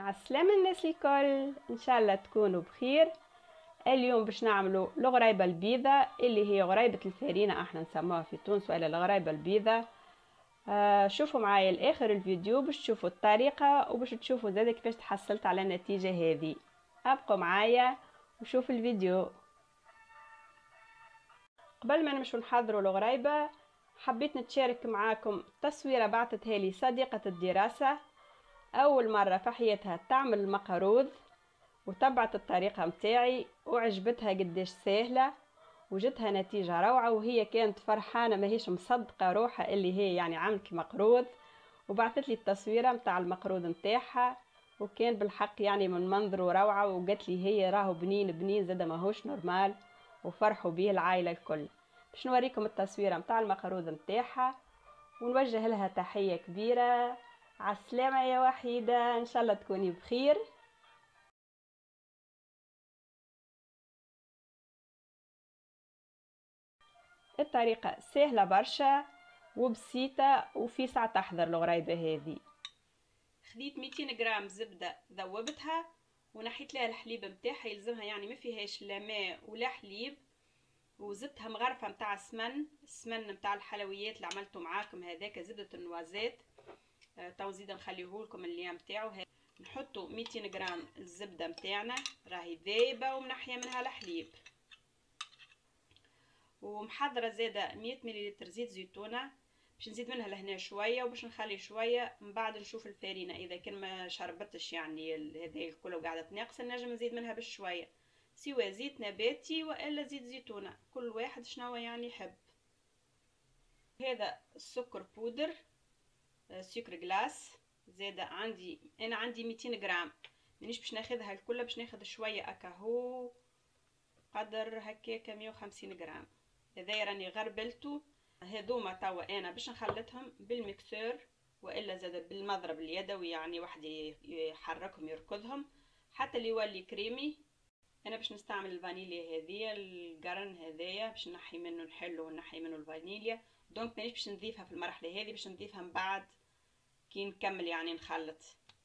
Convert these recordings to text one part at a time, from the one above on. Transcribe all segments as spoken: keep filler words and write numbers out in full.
عالسلامة الناس الكل، ان شاء الله تكونوا بخير. اليوم باش نعملوا الغريبه البيضاء اللي هي غريبه الفارينه احنا نسموها في تونس، ولا الغريبه البيضاء. آه شوفوا معايا لاخر الفيديو باش تشوفوا الطريقه وباش تشوفوا زاد كيفاش تحصلت على النتيجه هذه. ابقوا معايا وشوفوا الفيديو. قبل ما نمشوا نحضروا الغريبه حبيت نتشارك معاكم تصويره بعثتها لي صديقه الدراسه، اول مره في حياتها تعمل المقروض وتبعت الطريقه متاعي وعجبتها قديش سهله وجدتها نتيجه روعه، وهي كانت فرحانه ماهيش مصدقه روحها اللي هي يعني عملت مقروض، وبعثت لي التصويره متاع المقروض متاعها وكان بالحق يعني من منظره روعه، وقالت لي هي راهو بنين بنين زاد ماهوش نورمال، وفرحوا به العائله الكل. باش نوريكم التصويره متاع المقروض متاعها ونوجه لها تحيه كبيره. عالسلامه يا وحيده، ان شاء الله تكوني بخير. الطريقة سهلة برشا وبسيطة وفي ساعة تحضر الغريبة هذه. خديت مئتين غرام زبدة ذوبتها ونحيت لها الحليب متاعها، يلزمها يعني ما فيهاش لا ماء ولا حليب، وزدتها مغرفة متاع السمن، السمن متاع الحلويات اللي عملته معاكم هذاك زبدة النوازات. آه تو نزيد نخليه لكم اللي متاعو. نحطوا مئتين غرام الزبدة متاعنا راهي ذايبة ومنحية منها الحليب، ومحضره زاده مية مليلتر زيت زيتونه باش نزيد منها لهنا شويه وباش نخلي شويه من بعد نشوف الفارينه اذا كان ما شربتش يعني هذه الكل وقاعده تناقص نجم نزيد منها بشويه، سواء زيت نباتي والا زيت زيتونه كل واحد شنو يعني يحب. هذا السكر بودر، سكر جلاس زاده عندي انا عندي مئتين غرام، مانيش باش ناخذها الكل، باش ناخذ شويه اكاهو قدر هكاك مية وخمسين غرام. هذا راني غربلته. هذوما توا انا باش نخلطهم بالميكسور والا زاد بالمضرب اليدوي، يعني واحد يحركهم يركضهم حتى اللي يولي كريمي. انا باش نستعمل الفانيليا هذيا القرن هذايا باش نحي منه نحله ونحي منه الفانيليا، دونك مانيش باش نضيفها في المرحله هذه، باش نضيفها من بعد كي نكمل يعني نخلط.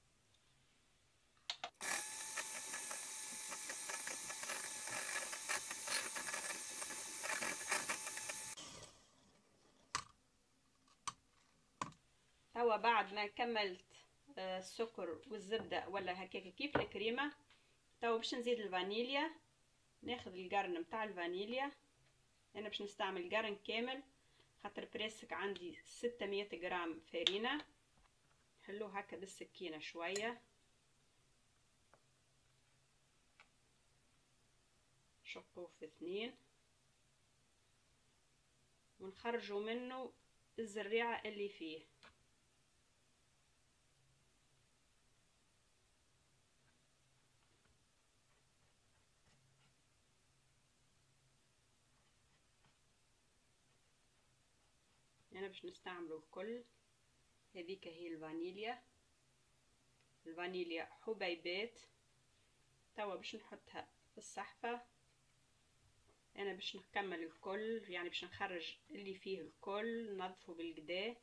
توا بعد ما كملت السكر والزبده ولا هكاك كيف الكريمه، توا باش نزيد الفانيليا. ناخذ القرن متاع الفانيليا، انا باش نستعمل قرن كامل خاطر بريسك عندي ستمية غرام فارينه. نحلوه هكا بالسكينه شويه، شقوه في اثنين ونخرجوا منه الزريعه اللي فيه. انا باش نستعملوا الكل. هذيك هي الفانيليا، الفانيليا حبيبات. توا باش نحطها في الصحفه. انا باش نكمل الكل يعني باش نخرج اللي فيه الكل ننظفه بالقدا،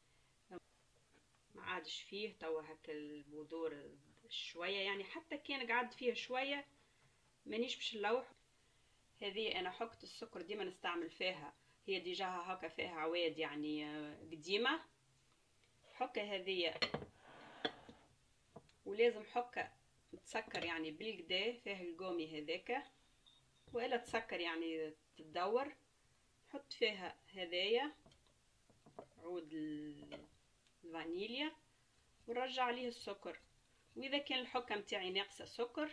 ما عادش فيه توا هكا البذور شويه، يعني حتى كان قعد فيه شويه مانيش باش نلوح. هذه انا حكت السكر ديما نستعمل فيها، هي ديجا هكا فيها عواد يعني قديمه. حكه هذه ولازم حكه تسكر يعني بالقدا فيها القومي هذاك، والا تسكر يعني تدور. نحط فيها هدايا عود الفانيليا ونرجع عليه السكر، واذا كان الحكه متاعي ناقصه سكر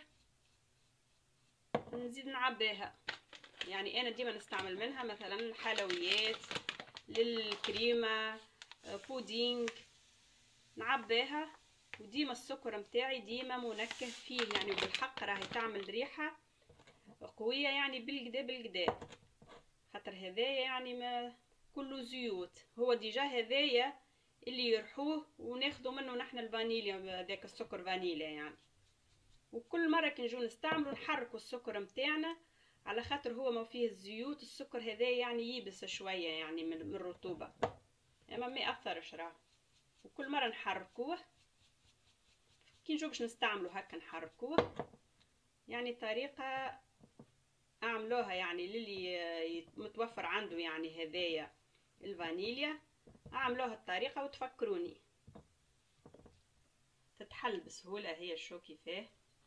نزيد نعبيها. يعني انا ديما نستعمل منها مثلا حلويات للكريمه بودينج نعبيها، وديما السكر متاعي ديما منكه فيه يعني، وبالحق راهي تعمل ريحه قويه يعني بالقدا بالقدا، خاطر هذايا يعني ما كله زيوت، هو ديجا هذايا اللي يرحوه وناخدو منه نحن الفانيليا هذاك السكر فانيليا يعني. وكل مره كي نجو نستعملو نحركو السكر متاعنا على خاطر هو ما فيه الزيوت، السكر هذايا يعني يبس شويه يعني من الرطوبه، اما ما ياثرش راه. وكل مره نحركوه كي نشوف باش نستعملو هكا نحركوه، يعني طريقة اعملوها يعني للي متوفر عنده يعني هدايا الفانيليا، اعملوها الطريقة وتفكروني تتحل بسهولة. هي شو كيفاه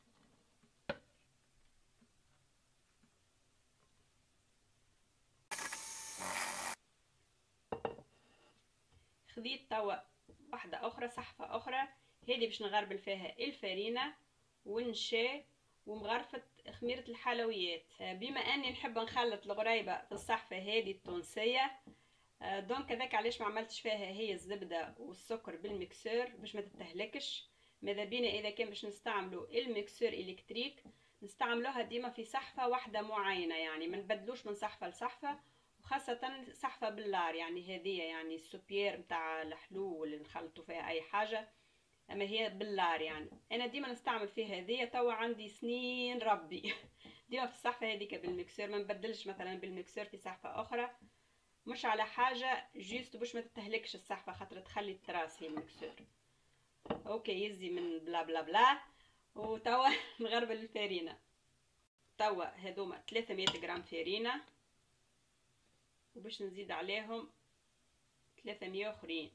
خذيت توا واحدة اخرى صحفة اخرى، هذه باش نغربل فيها الفرينة والنشا ومغرفة خميرة الحلويات. بما اني نحب نخلط الغريبة في الصحفة هذه التونسية، دونك هذاك علاش ما عملتش فيها هي الزبدة والسكر بالمكسور باش ما تتهلكش. ماذا بينا اذا كان باش نستعملوا المكسور الكتريك نستعملوها ديما في صحفة واحدة معينة، يعني ما نبدلوش من صحفة لصحفة، وخاصة صحفة باللار يعني هذه يعني السوبيير متاع الحلو اللي نخلطوا فيها اي حاجة، اما هي باللار يعني انا ديما نستعمل فيها هذه. توا عندي سنين ربي ديما في الصحفة هذيك بالمكسور، ما نبدلش مثلا بالمكسور في صحفة اخرى، مش على حاجة جيست باش ما تتهلكش الصحفة خاطر تخلي التراس هي المكسور. اوكي يزي من بلا بلا بلا. وتوا نغربل الفارينة. توا هذوما ثلاثمية غرام فارينة، وباش نزيد عليهم ثلاثمية اخرين،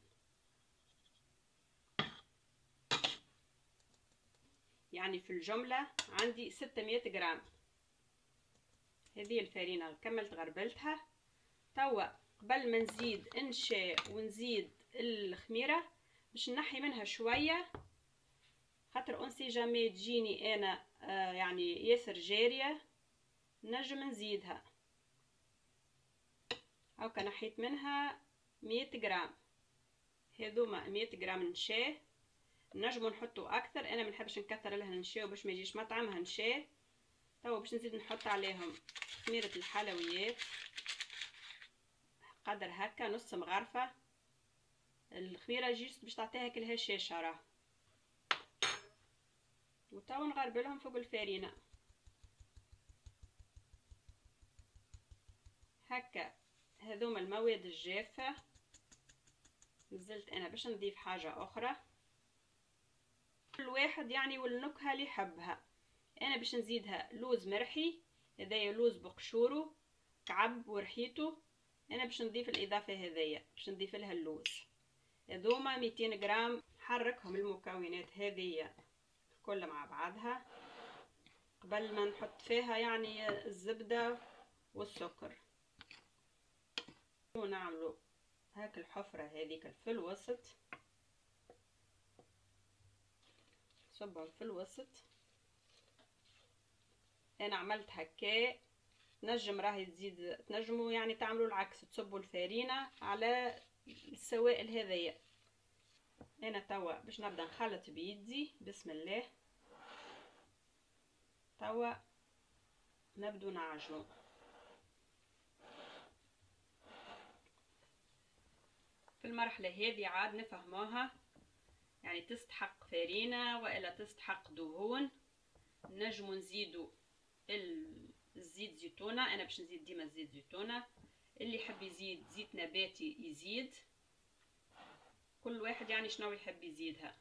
يعني في الجملة عندي ستمية غرام. هذه الفارينة كملت غربلتها. توا قبل ما نزيد النشا ونزيد الخميرة باش نحي منها شوية، خاطر اونسي جامي تجيني انا آه يعني ياسر جارية نجم نزيدها. هاكا نحيت منها مية غرام. هذوما مية غرام نشا، نجمو نحطو اكثر، انا منحبش نكثر لها نشا باش ما يجيش مطعمها نشا. توا باش نزيد نحط عليهم خميرة الحلويات قدر هكا نص مغرفة. الخميرة جيست باش تعطيها كل هالشاشة راه. وتوا نغربلهم فوق الفارينة هكا. هذوما المواد الجافة. نزلت انا باش نضيف حاجة اخرى، كل واحد يعني والنكهة اللي يحبها. انا باش نزيدها لوز مرحي، هذايا لوز بقشورو كعب ورحيته، انا باش نضيف الاضافة هذيا باش نضيف لها اللوز. هذوما ميتين غرام. حركهم المكونات هذيا كل مع بعضها قبل ما نحط فيها يعني الزبدة والسكر، ونعملوا هاك الحفرة هذيك في الوسط، صبهم في الوسط. انا عملت هكا. تنجم راهي تزيد تنجموا يعني تعملوا العكس، تصبوا الفارينة على السوائل هذيا. انا توا باش نبدا نخلط بيدي بسم الله. توا نبدو نعجنو. في المرحلة هذه عاد نفهموها يعني تستحق فارينة والا تستحق دهون. نجمو نزيدو الزيت زيتونة، انا باش نزيد ديما زيت زيتونة، اللي يحب يزيد زيت نباتي يزيد، كل واحد يعني شنو يحب يزيدها.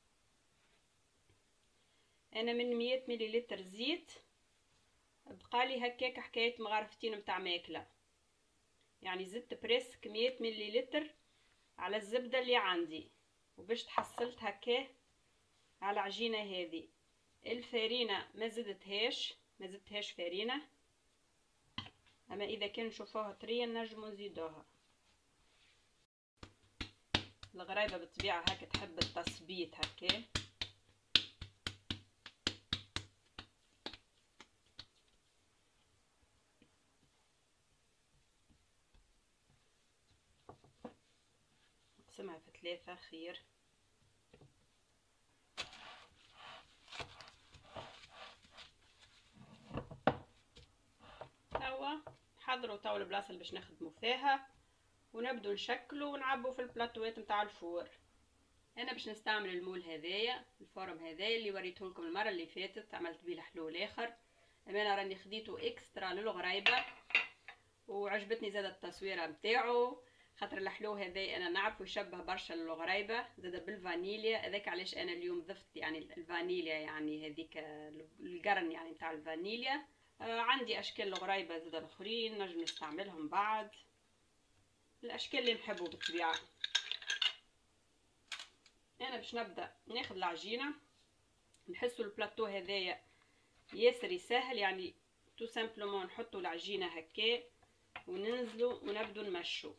انا من مية مليلتر زيت بقالي هكاك حكاية مغرفتين متاع ماكلة، يعني زدت بريسك مية مليلتر على الزبدة اللي عندي، وباش تحصلت هكا على عجينة هذه. الفارينة ما زدتهاش ما زدتهاش فارينة، اما اذا كان نشوفوها طرية نجمو نزيدوها. الغرايبة بالطبيعة هكا تحب التصبيت هكا. نقسمها في ثلاثة خير. توا نحضروا توا البلاصة اللي باش نخدموا فيها، ونبدو نشكلوا ونعبوا في البلاطوات نتاع الفور. انا باش نستعمل المول هذايا الفورم هذايا اللي وريته لكم المره اللي فاتت، عملت بيه الحلول اخر. انا راني خديته اكسترا للغريبه وعجبتني زاد التصويره نتاعو، خاطر الحلو هذا انا نعرفه يشبه برشا للغريبه زاد بالفانيليا، هذاك علاش انا اليوم ضفت يعني الفانيليا، يعني هذيك القرن يعني نتاع الفانيليا. آه عندي اشكال الغريبه زاد الاخرين نجم نستعملهم بعد الاشكال اللي نحبه بالطبيعه. انا باش نبدا ناخذ العجينه، نحسوا البلاطو هذايا ياسر يسهل، يعني تو سامبلومون نحطوا العجينه هكا وننزلوا ونبدو نمشوا.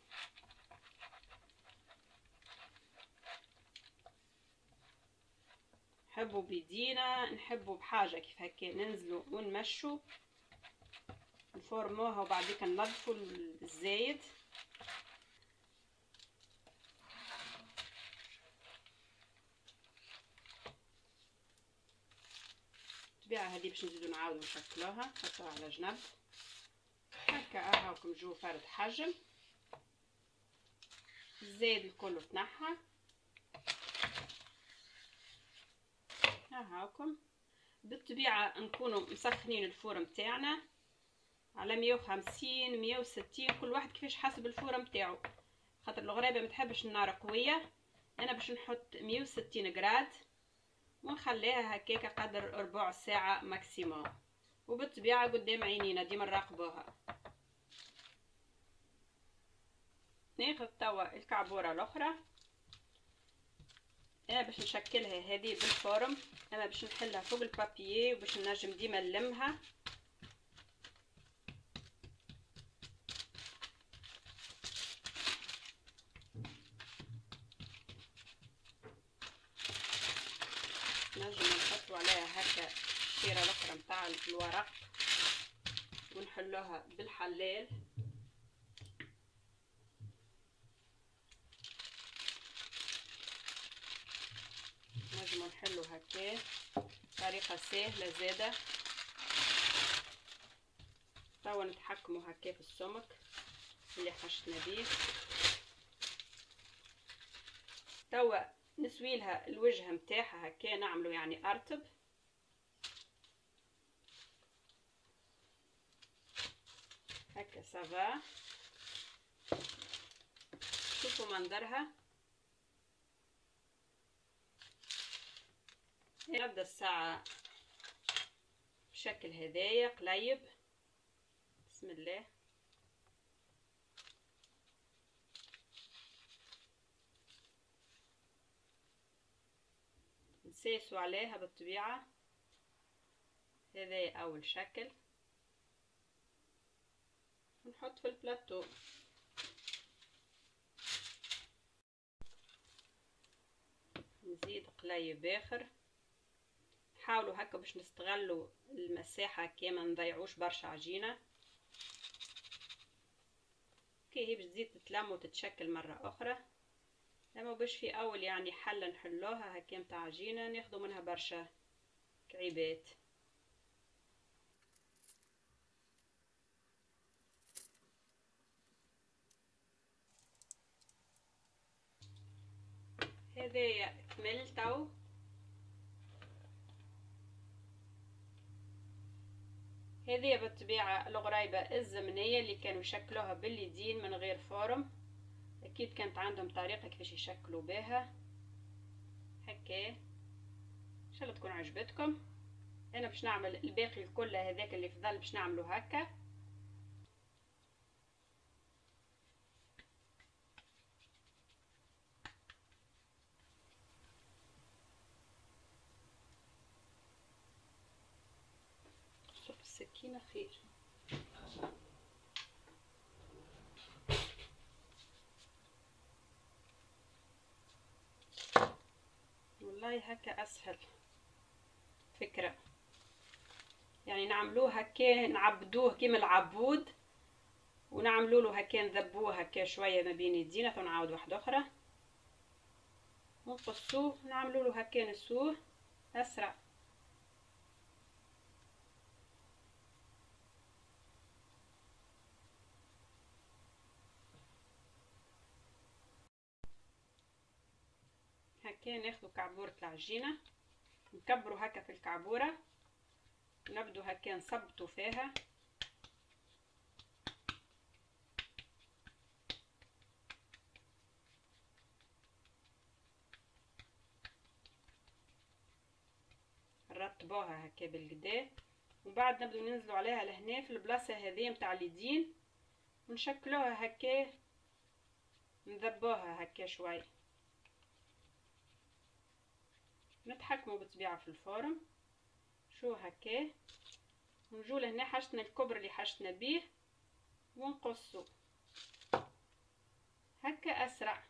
نحبوا بيدينا نحبوا بحاجه كيف هكا ننزلوا ونمشوا نفورموها وبعديك ننظفوا الزايد. بالطبيعه هذه باش نزيدو نعاودو نشكلوها نحطوها على جنب هكا. هاكم جو فرد حجم الزايد الكل تنحى. هاكم بالطبيعه نكونوا مسخنين الفرن متاعنا على مية وخمسين مية وستين، كل واحد كيفاش حسب الفرن متاعو، خاطر الغريبه ما تحبش النار قويه. انا باش نحط مية وستين غراد ونخليها هكاكا قدر ربع ساعه ماكسيموم، وبالطبيعه قدام عينينا ديما نراقبوها. ناخذ توا الكعبوره الاخرى، انا باش نشكلها هذه بالفرن، انا باش نحلها فوق البابيي وباش نجم ديما نلمها. نجم نحطوا عليها هكا الشيره الاخرى نتاع الورق ونحلوها بالحلال. نجم نحلو هكا طريقه سهله زاده. توا نتحكموا هكا في السمك اللي حشتنا بيه. توا نسويلها الوجه متاعها هكا نعملو يعني ارتب هكا سافا. شوفوا منظرها. نبدا الساعه بشكل هدايا قليب. بسم الله. نسيسو عليها بالطبيعه. هذا اول شكل نحط في البلاطو. نزيد قليب اخر. حاولوا هكا باش نستغلوا المساحه كيما نضيعوش برشا عجينه. كي هي باش تزيد تتلم وتتشكل مره اخرى، اما باش في اول يعني حله نحلوها هكا متاع عجينه ناخذوا منها برشا كعيبات. هذايا كمل تو. هذه بالطبيعه الغريبه الزمنيه اللي كانوا يشكلوها باليدين من غير فرن. اكيد كانت عندهم طريقه كيفاش يشكلوا بها هكا. ان شاء الله تكون عجبتكم. انا باش نعمل الباقي الكل هذاك اللي فضل باش نعمله هكا. صوب السكينه خير. والله هكا اسهل فكره، يعني نعملوه هكا نعبدوه كيما العبود ونعملوا له هكا نذبوه هكا شويه ما بين يدينا ثم نعاود واحده اخرى ونقصوه نعملوا له هكا نسوه اسرع. هكا ناخذوا كعبوره العجينه نكبروا هكا في الكعبوره ونبدو هكا نثبتوا فيها. نذبوها هكا بالقدا، ومن بعد نبدو ننزلوا عليها لهنا في البلاصه هذه متاع اليدين ونشكلوها هكا، نذبوها هكا شوي، نتحكموا بالطبيعه في الفرن شو هكا، ونجو لهنا حشتنا الكبر اللي حشتنا بيه ونقصو هكا اسرع.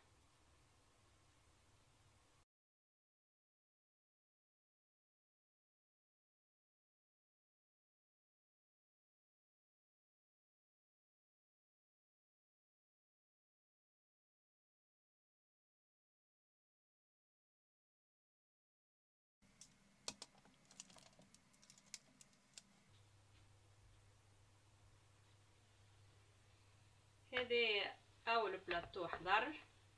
هذا اول بلاطو حضر،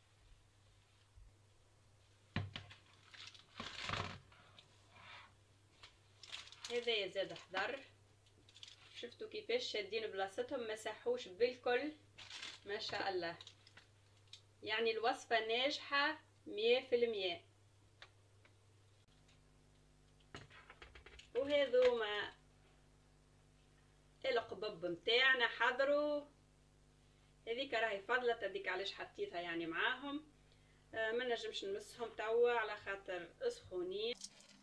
هذا زاد حضر، شفتوا كيفاش شادين بلاصتهم ما ساحوش بالكل، ما شاء الله، يعني الوصفة ناجحة مية في المية. وهذوما القبب متاعنا حضروا، هذيك راهي فضلت، هذيك علاش حطيتها يعني معاهم، آه ما نجمش نمسهم توا على خاطر سخونين.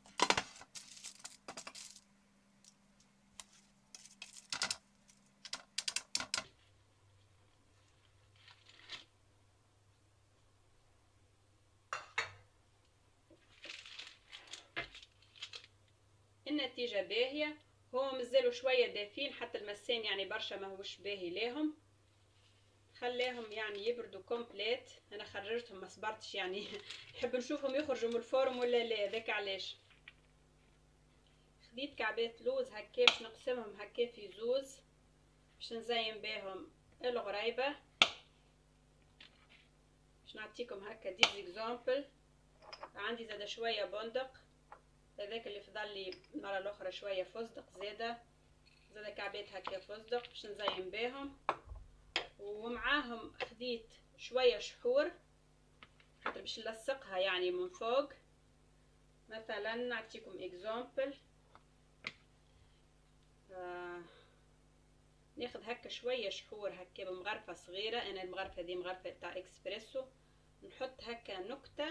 النتيجة باهية، هو مازالوا شوية دافين، حتى المسان يعني برشا ماهوش باهي ليهم، خليهم يعني يبردوا كومبليت. انا خرجتهم ما صبرتش يعني نحب نشوفهم يخرجوا من الفورم ولا لا، ذاك علاش خديت كعبات لوز هكا باش نقسمهم هكا في زوز باش نزين بيهم الغريبه، باش نعطيكم هكا دي زيكزامبل. عندي زاده شويه بندق، هذاك اللي فضل لي المره الاخرى شويه فستق، زاده زاده كعبات هكا فستق باش نزين بيهم، ومعاهم خديت شويه شحور خاطر باش نلصقها يعني من فوق. مثلا نعطيكم اكزامبل، آه ناخذ هكا شويه شحور هكا بمغرفه صغيره، انا المغرفه دي مغرفه تاع اكسبريسو، نحط هكا نكته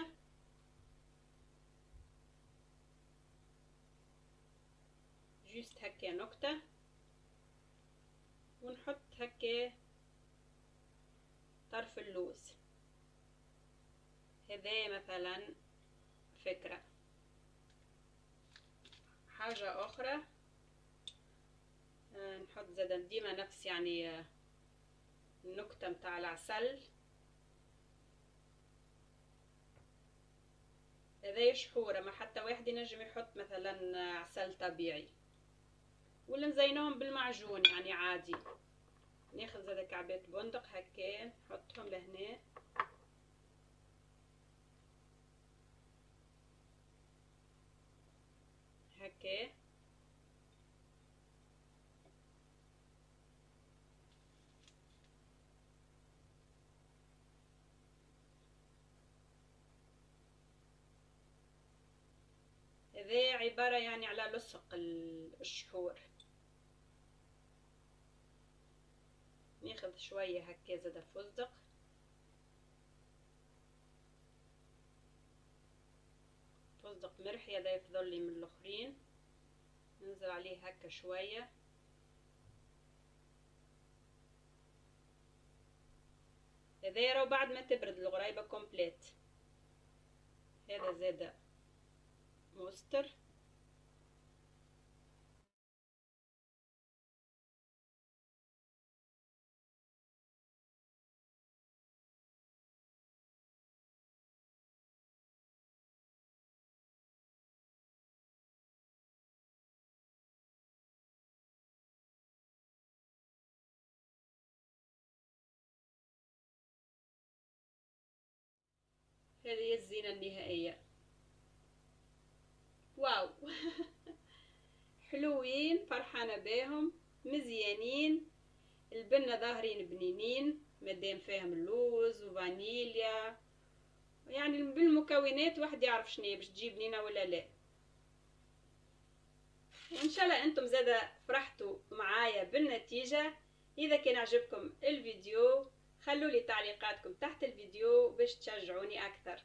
جوست هكا نكته، ونحط هكا طرف اللوز. هذا مثلا فكره. حاجه اخرى آه نحط زادا ديما نفس يعني آه النكته متاع العسل، هذا شحوره، ما حتى واحد ينجم يحط مثلا عسل طبيعي، ولا نزينوهم بالمعجون يعني عادي. ناخذ زادا كعبات بندق هكا نحطهم لهنا، هكا هذا عبارة يعني على لصق الشحور. ناخذ شوية هكا زادا فستق، فستق مرحي هذا يفضل لي من الاخرين، ننزل عليه هكا شوية. هذا يراو بعد ما تبرد الغريبة كومبليت. هذا زادا مستر، هذه الزينة النهائية. واو حلوين، فرحانة بيهم، مزيانين، البنة ظاهرين بنينين مادام فيهم اللوز وفانيليا، يعني بالمكونات واحد يعرف شنو باش تجيب بنينة ولا لا. وان شاء الله انتم زادا فرحتوا معايا بالنتيجة. اذا كان عجبكم الفيديو خلوا لي تعليقاتكم تحت الفيديو باش تشجعوني اكثر.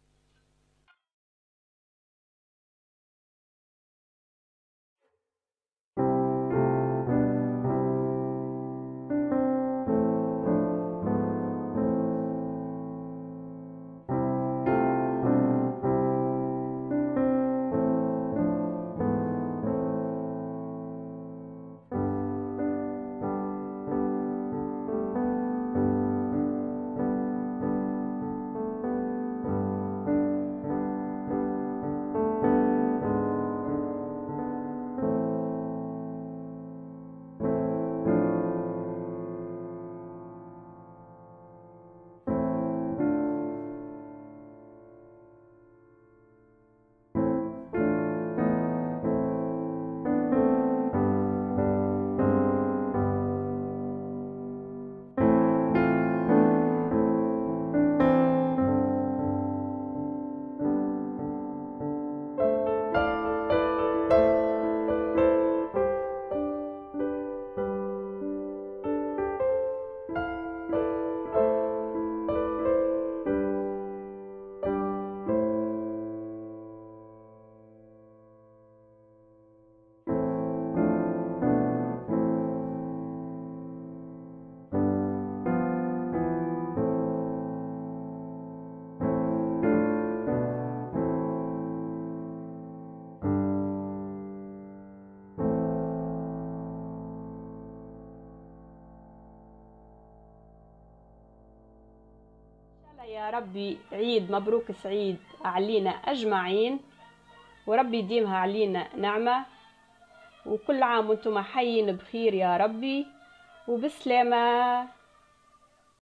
يا ربي عيد مبروك سعيد علينا أجمعين، وربي يديمها علينا نعمة، وكل عام وانتم حيين بخير يا ربي وبسلامة.